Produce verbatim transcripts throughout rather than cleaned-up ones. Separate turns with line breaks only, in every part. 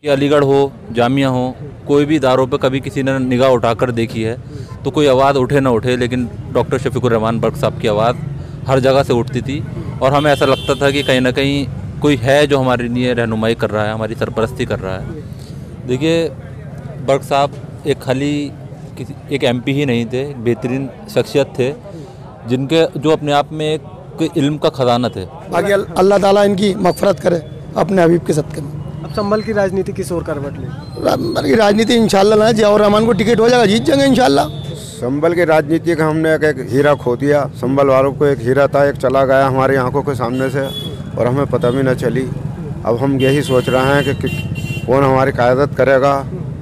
कि अलीगढ़ हो, जामिया हो, कोई भी इदारों पर कभी किसी ने निगाह उठाकर देखी है तो कोई आवाज़ उठे ना उठे, लेकिन डॉक्टर शफीकुर रहमान बर्क साहब की आवाज़ हर जगह से उठती थी और हमें ऐसा लगता था कि कहीं ना कहीं कोई है जो हमारे लिए रहनुमाई कर रहा है, हमारी सरपरस्ती कर रहा है। देखिए, बर्क साहब एक खाली किसी एक एमपी ही नहीं थे, बेहतरीन शख्सियत थे जिनके जो अपने आप में एक इल्म का खजाना थे।
बाकी अल्लाह ताला इनकी मगफरत करे अपने हबीब के सदक़े में।
अब संभल की राजनीति किस ओर करवट ले?
संभल की राजनीति इंशाल्लाह ना, जियाउर रहमान को टिकट हो जाएगा, जीत जाएंगे इंशाल्लाह।
संभल की राजनीति का हमने एक, एक हीरा खो दिया। संभल वालों को एक हीरा था, एक चला गया हमारी आंखों के सामने से और हमें पता भी न चली। अब हम यही सोच रहे हैं कि, कि कौन हमारी क़यादत करेगा।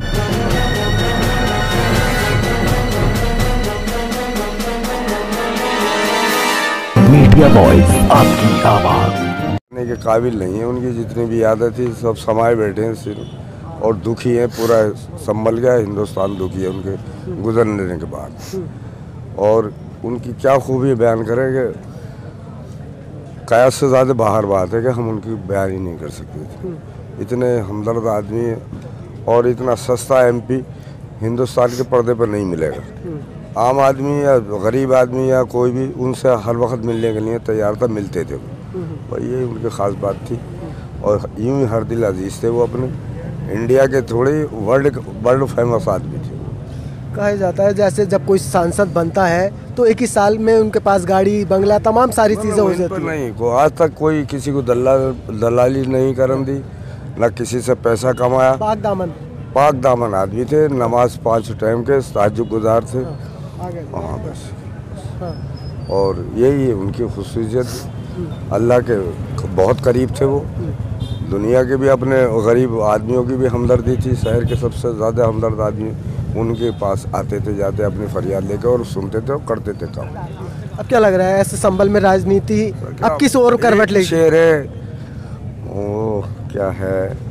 मीडिया वॉइस, आपकी आवाज़।
के काबिल नहीं है, उनकी जितनी भी आदत थी सब समाये बैठे हैं सिर्फ और दुखी है। पूरा संभल गया, हिंदुस्तान दुखी है उनके गुजरने के बाद। और उनकी क्या खूबी बयान करेंगे, क़यास से ज़्यादा बाहर बात है कि हम उनकी बयान ही नहीं कर सकते थे। इतने हमदर्द आदमी है और इतना सस्ता एमपी हिंदुस्तान के पर्दे पर नहीं मिलेगा। आम आदमी या गरीब आदमी या कोई भी उनसे हर वक्त मिलने के लिए तैयार था, मिलते थे वो। यही उनकी ख़ास बात थी और यूं ही हर दिल अजीज़ थे वो। अपने इंडिया के थोड़े वर्ल्ड वर्ल्ड फेमस आदमी थे।
कहा जाता है जैसे जब कोई सांसद बनता है तो एक ही साल में उनके पास गाड़ी, बंगला, तमाम सारी चीज़ें हो जाती हैं।
नहीं, को आज तक कोई किसी को दलाल दलाली नहीं करन दी, न किसी से पैसा कमाया।
पाक दामन
पाक दामन आदमी थे, नमाज पाँच टाइम के ताज्जुद गुजार थे। हाँ बस, और यही है उनकी खुसूसियत। अल्लाह के बहुत करीब थे वो। दुनिया के भी अपने गरीब आदमियों की भी हमदर्दी थी। शहर के सबसे ज़्यादा हमदर्द आदमी उनके पास आते थे, जाते अपनी फरियाद लेकर और सुनते थे और करते थे काम।
अब क्या लग रहा है ऐसे संभल में राजनीति अब किस ओर करवट लेगी?
शेर है वो, क्या है,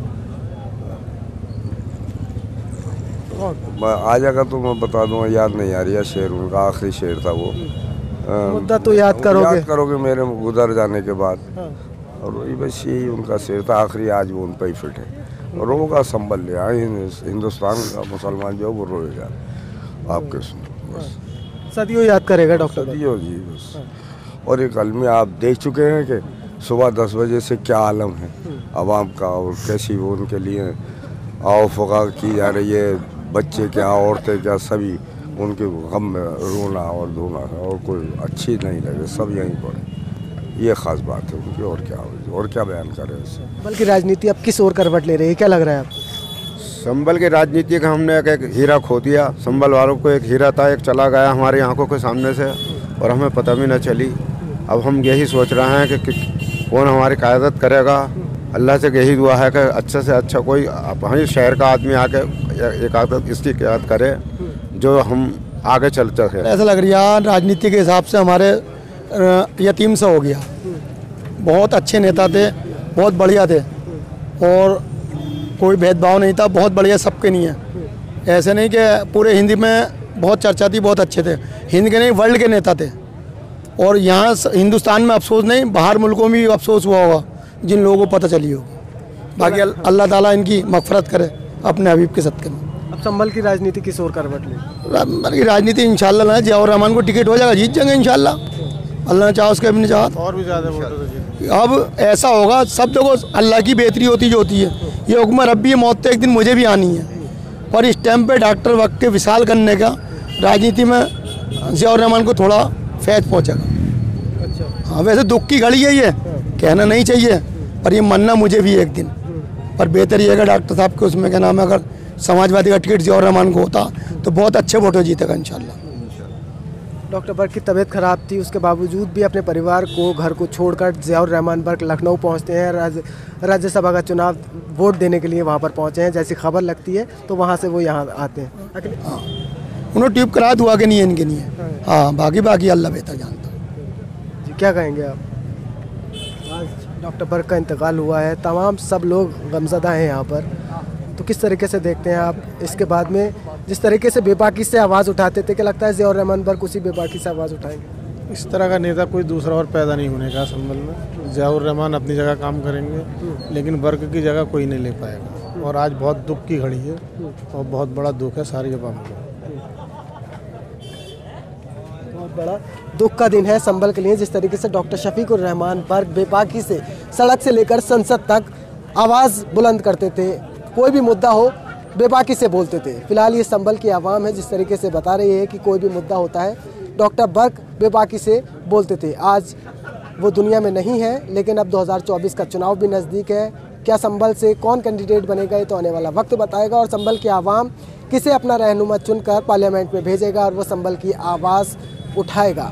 आ जाएगा तो मैं बता दूंगा, याद नहीं आ रही है। शेर उनका आखिरी शेर था वो।
मुद्दा तो याद करोगे
याद करोगे मेरे गुजर जाने के बाद। और वही बस यही उनका शेर था आखिरी, आज वो उन पर ही फिट है। रोगा संभल लिया हिंदुस्तान का मुसलमान जो वो रोएगा आपके सुनो बस।
सदियों याद करेगा डॉक्टर,
सदियों जी बस। और एक अलमी आप देख चुके हैं कि सुबह दस बजे से क्या आलम है आवाम का और कैसी वो उनके लिए आओ फुका की जा रही है। बच्चे क्या, औरतें क्या, सभी उनके गम में रोना और धोना है और कोई अच्छी नहीं लगे, सब यहीं पर। ये ख़ास बात है उनकी। और क्या और क्या बयान करें इससे।
संभल की राजनीति अब किस ओर करवट ले रही है, क्या लग रहा है आपको?
संभल की राजनीति का हमने एक, एक हीरा खो दिया। संभल वालों को एक हीरा था, एक चला गया हमारी आंखों के सामने से और हमें पता भी न चली। अब हम यही सोच रहे हैं कि, कि कौन हमारी क़यादत करेगा। अल्लाह से यही दुआ है कि अच्छा से अच्छा कोई हमारे शहर का आदमी आके एक आदत इसकी क़यादत करे जो हम आगे चल सके।
ऐसा लग रहा है राजनीति के हिसाब से हमारे यतीम सा हो गया। बहुत अच्छे नेता थे, बहुत बढ़िया थे और कोई भेदभाव नहीं था, बहुत बढ़िया सबके नहीं है। ऐसे नहीं कि पूरे हिंदी में बहुत चर्चा थी, बहुत अच्छे थे। हिंद के नहीं वर्ल्ड के नेता थे। और यहाँ हिंदुस्तान में अफसोस नहीं, बाहर मुल्कों में भी अफसोस हुआ होगा जिन लोगों को पता चली होगी। बाकी अल्लाह ताला इनकी मगफरत करे अपने हबीब के सदक़े में।
अब संभल की राजनीति किस ओर करवट ले?
संभल की राजनीति इंशाल्लाह ना, जियाउर रहमान को टिकट हो जाएगा, जीत जाएंगे इंशाल्लाह। अल्लाह ने चाहा उसके अपनी चाहत
और भी ज़्यादा वोट।
अब ऐसा होगा, सब देखो अल्लाह की बेहतरी होती जो होती है। ये हुक्म रब्बी मौत तो एक दिन मुझे भी आनी है। और इस टाइम पे डॉक्टर वक्त के विशाल करने का राजनीति में जियाउर रहमान को थोड़ा फैज पहुँचेगा।
अच्छा,
हाँ वैसे दुख की घड़ी है, ये कहना नहीं चाहिए पर ये मानना मुझे भी एक दिन। पर बेहतर ये है कि डॉक्टर साहब के उसमें क्या नाम है, अगर समाजवादी का टिकट जियाउर रहमान को होता तो बहुत अच्छे वोटों जीतेगा इंशाल्लाह।
डॉक्टर बर्क की तबीयत ख़राब थी, उसके बावजूद भी अपने परिवार को, घर को छोड़कर जियाउर रहमान बर्क लखनऊ पहुंचते हैं। राज्य राज्यसभा का चुनाव वोट देने के लिए वहां पर पहुंचे हैं। जैसी खबर लगती है तो वहां से वो यहाँ आते हैं।
हाँ, उन्होंने ट्यूब करा हुआ कि नहीं है, इनके नहीं। हाँ बाकी बाकी अल्लाह बेहतर जानता है
जी। क्या कहेंगे आप? आज डॉक्टर बर्क का इंतकाल हुआ है, तमाम सब लोग गमज़दा हैं यहाँ पर, तो किस तरीके से देखते हैं आप इसके बाद में जिस तरीके से बेबाकी से आवाज़ उठाते थे, क्या लगता है जियाउर रहमान बर्क उसी बेबाकी से आवाज़ उठाएंगे?
इस तरह का नेता कोई दूसरा और पैदा नहीं होने का संभल में। जियाउर रहमान अपनी जगह काम करेंगे लेकिन बर्क की जगह कोई नहीं ले पाएगा। और आज बहुत दुख की घड़ी है और बहुत बड़ा दुख है सारी अवाम को।
बहुत बड़ा दुख का दिन है संभल के लिए। जिस तरीके से डॉक्टर शफीकुर रहमान बर्क बेबाकी से सड़क से लेकर संसद तक आवाज़ बुलंद करते थे, कोई भी मुद्दा हो बेबाकी से बोलते थे। फिलहाल ये संभल की आवाम है जिस तरीके से बता रही है कि कोई भी मुद्दा होता है डॉक्टर बर्क बेबाकी से बोलते थे। आज वो दुनिया में नहीं है, लेकिन अब दो हज़ार चौबीस का चुनाव भी नज़दीक है। क्या संभल से कौन कैंडिडेट बनेगा ये तो आने वाला वक्त बताएगा, और संभल की आवाम किसे अपना रहनुमा चुनकर पार्लियामेंट में भेजेगा और वो संभल की आवाज़ उठाएगा।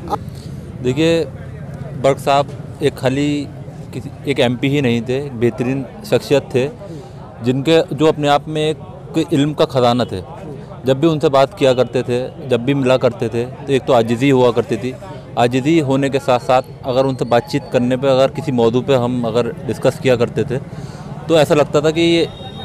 देखिए, बर्क साहब एक खाली किसी एक एमपी ही नहीं थे, बेहतरीन शख्सियत थे जिनके जो अपने आप में एक इल्म का ख़जाना थे। जब भी उनसे बात किया करते थे, जब भी मिला करते थे, तो एक तो आजिज़ी हुआ करती थी। आजिज़ी होने के साथ साथ अगर उनसे बातचीत करने पे, अगर किसी मौजू पे हम अगर डिस्कस किया करते थे तो ऐसा लगता था कि ये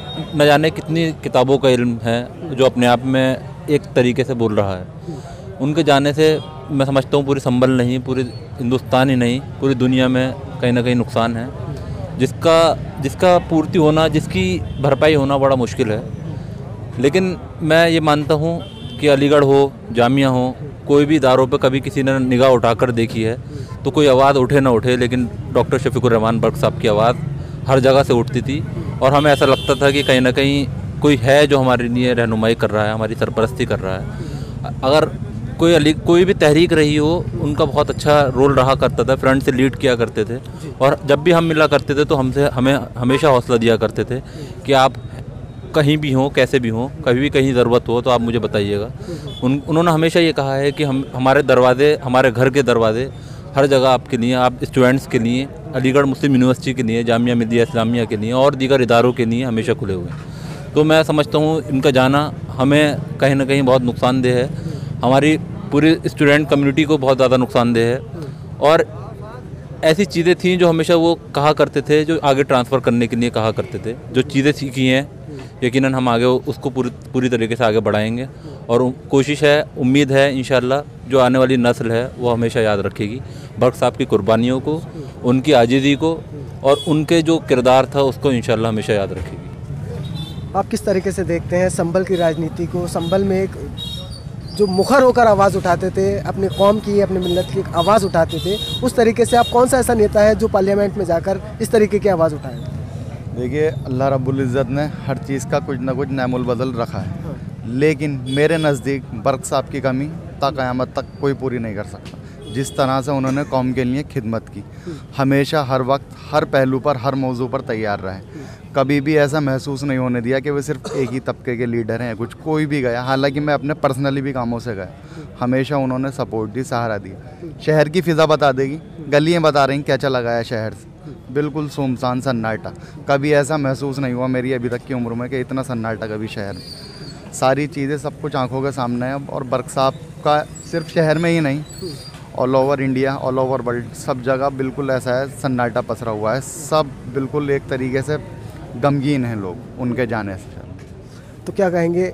न जाने कितनी किताबों का इल्म है जो अपने आप में एक तरीके से बोल रहा है। उनके जाने से मैं समझता हूँ पूरी संभल नहीं, पूरी हिंदुस्तान ही नहीं, पूरी दुनिया में कहीं ना कहीं नुकसान है, जिसका जिसका पूर्ति होना, जिसकी भरपाई होना बड़ा मुश्किल है। लेकिन मैं ये मानता हूँ कि अलीगढ़ हो, जामिया हो, कोई भी इदारों पे कभी किसी ने निगाह उठाकर देखी है तो कोई आवाज़ उठे ना उठे, लेकिन डॉक्टर शफीकुर रहमान बर्क साहब की आवाज़ हर जगह से उठती थी। और हमें ऐसा लगता था कि कहीं ना कहीं कोई है जो हमारे लिए रहनुमाई कर रहा है, हमारी सरपरस्ती कर रहा है। अगर कोई अली कोई भी तहरीक रही हो, उनका बहुत अच्छा रोल रहा करता था, फ्रंट से लीड किया करते थे। और जब भी हम मिला करते थे तो हमसे हमें हमेशा हौसला दिया करते थे कि आप कहीं भी हों, कैसे भी हों, कभी भी कहीं ज़रूरत हो तो आप मुझे बताइएगा। उन उन्होंने हमेशा ये कहा है कि हम हमारे दरवाजे, हमारे घर के दरवाजे हर जगह आपके लिए, आप स्टूडेंट्स के लिए, अलीगढ़ मुस्लिम यूनिवर्सिटी के लिए, जामिया मिल्लिया इस्लामिया के लिए और दीगर इदारों के लिए हमेशा खुले हुए हैं। तो मैं समझता हूँ इनका जाना हमें कहीं ना कहीं बहुत नुकसानदेह है, हमारी पूरी स्टूडेंट कम्युनिटी को बहुत ज़्यादा नुकसानदेह है। और ऐसी चीज़ें थीं जो हमेशा वो कहा करते थे, जो आगे ट्रांसफ़र करने के लिए कहा करते थे। जो चीज़ें सीखी हैं यकीनन हम आगे उसको पूरी पूरी तरीके से आगे बढ़ाएंगे। और कोशिश है, उम्मीद है इंशाअल्लाह जो आने वाली नस्ल है वो हमेशा याद रखेगी बर्क साहब की कुर्बानियों को, उनकी आजिज़ी को, और उनके जो किरदार था उसको इंशाअल्लाह हमेशा याद रखेगी।
आप किस तरीके से देखते हैं संभल की राजनीति को? संभल में एक जो मुखर होकर आवाज़ उठाते थे, अपनी कौम की, अपनी मिल्लत की आवाज़ उठाते थे, उस तरीके से आप कौन सा ऐसा नेता है जो पार्लियामेंट में जाकर इस तरीके की आवाज़ उठाए?
देखिए, अल्लाह रब्बुल इज़्ज़त ने हर चीज़ का कुछ ना कुछ नैमुल बदल रखा है, लेकिन मेरे नज़दीक बर्क साहब की कमी ता क़यामत तक कोई पूरी नहीं कर सकता। जिस तरह से उन्होंने कौम के लिए खिदमत की, हमेशा, हर वक्त, हर पहलू पर, हर मौजू पर तैयार रहे। कभी भी ऐसा महसूस नहीं होने दिया कि वे सिर्फ एक ही तबके के लीडर हैं। कुछ कोई भी गया, हालांकि मैं अपने पर्सनली भी कामों से गया, हमेशा उन्होंने सपोर्ट दी, सहारा दिया। शहर की फ़िज़ा बता देगी, गलियाँ बता रही क्या चला गया शहर से, बिल्कुल सुनसान सन्नाटा। कभी ऐसा महसूस नहीं हुआ मेरी अभी तक की उम्र में कि इतना सन्नाटा कभी शहर में। सारी चीज़ें, सब कुछ आंखों के सामने है। और बर्क साहब का सिर्फ शहर में ही नहीं, all over India, all over world, सब जगह बिल्कुल ऐसा है, सन्नाटा पसरा हुआ है। सब बिल्कुल एक तरीके से गमगीन हैं लोग उनके जाने से।
तो क्या कहेंगे,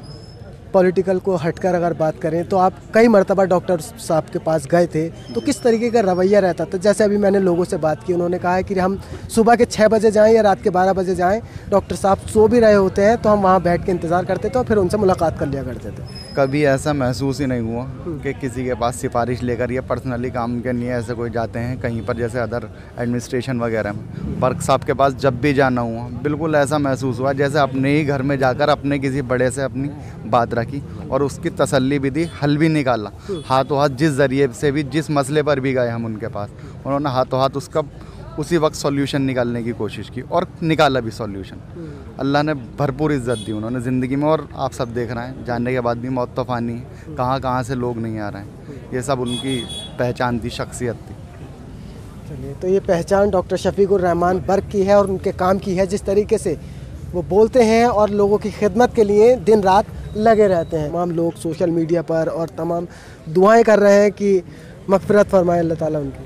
पॉलिटिकल को हटकर अगर बात करें तो आप कई मरतबा डॉक्टर साहब के पास गए थे, तो किस तरीके का रवैया रहता था? जैसे अभी मैंने लोगों से बात की, उन्होंने कहा है कि हम सुबह के छः बजे जाएं या रात के बारह बजे जाएं, डॉक्टर साहब सो भी रहे होते हैं तो हम वहां बैठ के इंतज़ार करते थे और फिर उनसे मुलाकात कर लिया करते थे।
कभी ऐसा महसूस ही नहीं हुआ कि किसी के पास सिफारिश लेकर या पर्सनली काम के लिए ऐसे कोई जाते हैं कहीं पर, जैसे अदर एडमिनिस्ट्रेशन वगैरह में। बर्क साहब के पास जब भी जाना हुआ, बिल्कुल ऐसा महसूस हुआ जैसे अपने ही घर में जाकर अपने किसी बड़े से अपनी बात रखी और उसकी तसल्ली भी दी, हल भी निकाला। हाथों हाथ जिस ज़रिए से भी, जिस मसले पर भी गए हम उनके पास, उन्होंने हाथों हाथ उसका उसी वक्त सॉल्यूशन निकालने की कोशिश की और निकाला भी सॉल्यूशन। अल्लाह ने भरपूर इज़्ज़त दी उन्होंने ज़िंदगी में। और आप सब देख रहे हैं, जानने के बाद भी मौत तो फ़ानी है, कहाँ कहाँ से लोग नहीं आ रहे हैं। ये सब उनकी पहचान थी, शख्सियत थी।
चलिए, तो ये पहचान डॉक्टर शफीकुर रहमान बर्क की है और उनके काम की है। जिस तरीके से वो बोलते हैं और लोगों की खिदमत के लिए दिन रात लगे रहते हैं। तमाम लोग सोशल मीडिया पर और तमाम दुआएं कर रहे हैं कि मग़फ़िरत फरमाए अल्लाह ताला उनकी,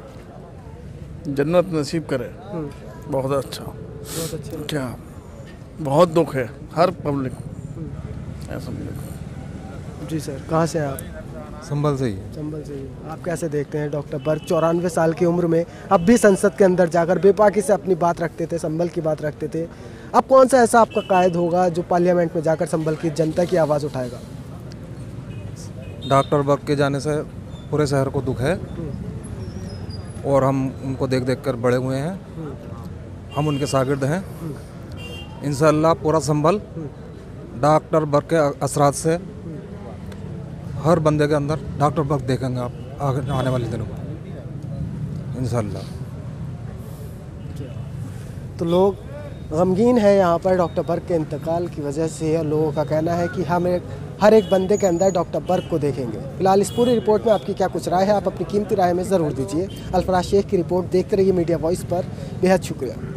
जन्नत नसीब करे। बहुत अच्छा,
बहुत अच्छा।
क्या बहुत दुख है हर पब्लिक ऐसा।
जी सर, कहाँ से हैं आप?
संभल से ही।
संभल से ही। आप कैसे देखते हैं डॉक्टर बर्क चौरानवे साल की उम्र में अब भी संसद के अंदर जाकर बेबाकी से अपनी बात रखते थे, संभल की बात रखते थे, अब कौन सा ऐसा आपका कायद होगा जो पार्लियामेंट में जाकर संभल की जनता की आवाज़ उठाएगा?
डॉक्टर बर्क के जाने से पूरे शहर को दुख है और हम उनको देख देख कर बड़े हुए हैं, हम उनके शागिर्द हैं। इंशाअल्लाह पूरा संभल डॉक्टर बर्क के असरात से हर बंदे के अंदर डॉक्टर बर्क देखेंगे आप आगे आने वाले दिनों में इंशाअल्लाह।
तो लोग गमगीन है यहाँ पर डॉक्टर बर्क के इंतकाल की वजह से, और लोगों का कहना है कि हम एक हर एक बंदे के अंदर डॉक्टर बर्क को देखेंगे। फिलहाल इस पूरी रिपोर्ट में आपकी क्या कुछ राय है, आप अपनी कीमती राय में ज़रूर दीजिए। अल्फराज शेख की रिपोर्ट देखते रहिए मीडिया वॉइस पर। बेहद शुक्रिया।